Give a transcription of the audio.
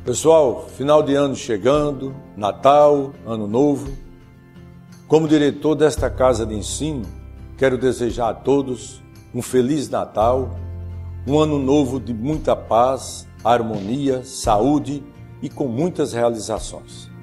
Pessoal, final de ano chegando, Natal, Ano Novo. Como diretor desta casa de ensino, quero desejar a todos um Feliz Natal, um Ano Novo de muita paz, harmonia, saúde e com muitas realizações.